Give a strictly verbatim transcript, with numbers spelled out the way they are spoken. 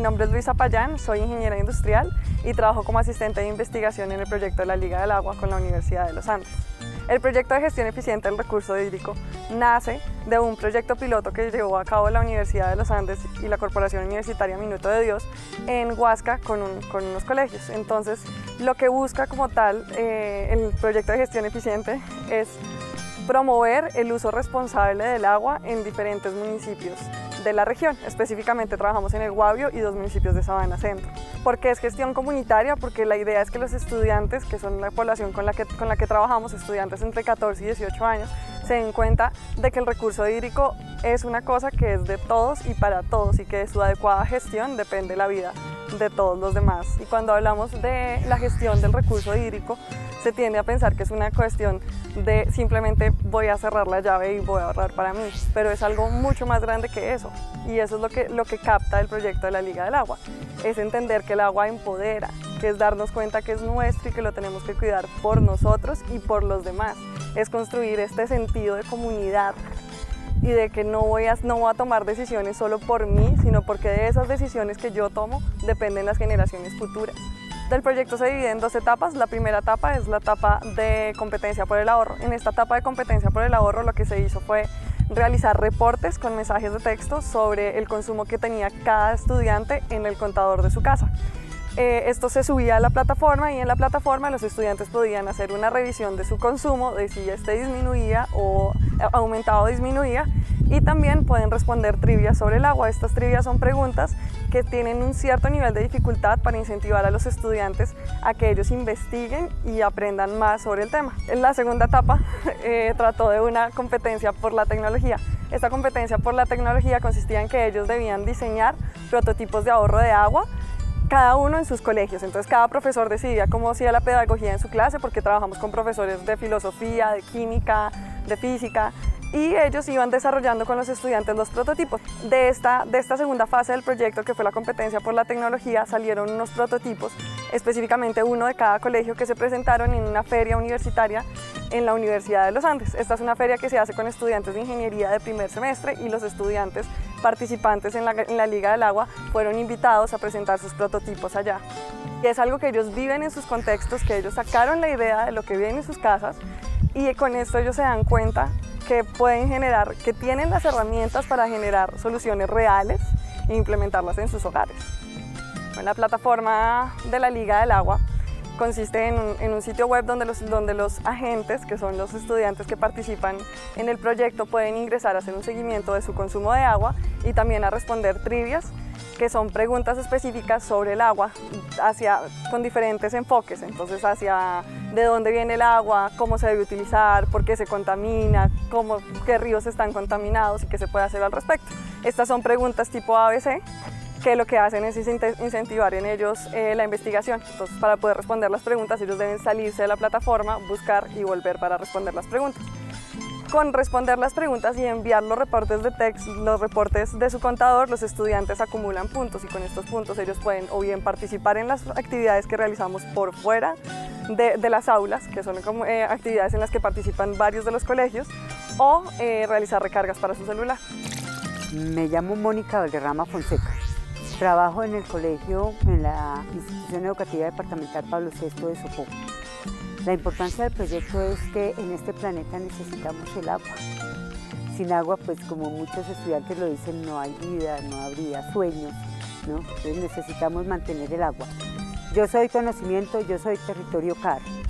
nombre es Luisa Payán, soy ingeniera industrial y trabajo como asistente de investigación en el proyecto de la Liga del Agua con la Universidad de los Andes. El proyecto de gestión eficiente del recurso hídrico nace de un proyecto piloto que llevó a cabo la Universidad de los Andes y la Corporación Universitaria Minuto de Dios en Huasca con, un, con unos colegios. Entonces, lo que busca como tal eh, el proyecto de gestión eficiente es promover el uso responsable del agua en diferentes municipios de la región. Específicamente trabajamos en el Guavio y dos municipios de Sabana Centro. ¿Por qué es gestión comunitaria? Porque la idea es que los estudiantes, que son la población con la que, con la que trabajamos, estudiantes entre catorce y dieciocho años, se den cuenta de que el recurso hídrico es una cosa que es de todos y para todos y que de su adecuada gestión depende la vida de todos los demás. Y cuando hablamos de la gestión del recurso hídrico, se tiende a pensar que es una cuestión de simplemente voy a cerrar la llave y voy a ahorrar para mí, pero es algo mucho más grande que eso, y eso es lo que, lo que capta el proyecto de la Liga del Agua, es entender que el agua empodera, que es darnos cuenta que es nuestro y que lo tenemos que cuidar por nosotros y por los demás, es construir este sentido de comunidad y de que no voy, a, no voy a tomar decisiones solo por mí, sino porque de esas decisiones que yo tomo dependen las generaciones futuras. El proyecto se divide en dos etapas. La primera etapa es la etapa de competencia por el ahorro. En esta etapa de competencia por el ahorro lo que se hizo fue realizar reportes con mensajes de texto sobre el consumo que tenía cada estudiante en el contador de su casa. Eh, esto se subía a la plataforma y en la plataforma los estudiantes podían hacer una revisión de su consumo, de si este disminuía o aumentaba o disminuía, y también pueden responder trivias sobre el agua. Estas trivias son preguntas que tienen un cierto nivel de dificultad para incentivar a los estudiantes a que ellos investiguen y aprendan más sobre el tema. En la segunda etapa eh, trató de una competencia por la tecnología. Esta competencia por la tecnología consistía en que ellos debían diseñar prototipos de ahorro de agua, cada uno en sus colegios. Entonces cada profesor decidía cómo hacía la pedagogía en su clase, porque trabajamos con profesores de filosofía, de química, de física, y ellos iban desarrollando con los estudiantes los prototipos. De esta, de esta segunda fase del proyecto, que fue la competencia por la tecnología, salieron unos prototipos, específicamente uno de cada colegio, que se presentaron en una feria universitaria en la Universidad de los Andes. Esta es una feria que se hace con estudiantes de ingeniería de primer semestre, y los estudiantes participantes en la, en la Liga del Agua fueron invitados a presentar sus prototipos allá. Y es algo que ellos viven en sus contextos, que ellos sacaron la idea de lo que viven en sus casas, y con esto ellos se dan cuenta que pueden generar, que tienen las herramientas para generar soluciones reales e implementarlas en sus hogares. La plataforma de la Liga del Agua consiste en un, en un sitio web donde los, donde los agentes, que son los estudiantes que participan en el proyecto, pueden ingresar a hacer un seguimiento de su consumo de agua y también a responder trivias, que son preguntas específicas sobre el agua, hacia, con diferentes enfoques. Entonces, hacia de dónde viene el agua, cómo se debe utilizar, por qué se contamina, cómo, qué ríos están contaminados y qué se puede hacer al respecto. Estas son preguntas tipo A B C, que lo que hacen es incentivar en ellos eh, la investigación. Entonces, para poder responder las preguntas, ellos deben salirse de la plataforma, buscar y volver para responder las preguntas. Con responder las preguntas y enviar los reportes de texto, los reportes de su contador, los estudiantes acumulan puntos, y con estos puntos ellos pueden o bien participar en las actividades que realizamos por fuera de, de las aulas, que son como, eh, actividades en las que participan varios de los colegios, o eh, realizar recargas para su celular. Me llamo Mónica Valderrama Fonseca. Trabajo en el colegio, en la Institución Educativa Departamental Pablo sexto de Sopó. La importancia del proyecto es que en este planeta necesitamos el agua. Sin agua, pues como muchos estudiantes lo dicen, no hay vida, no habría sueños, ¿no? Entonces necesitamos mantener el agua. Yo soy conocimiento, yo soy territorio C A R.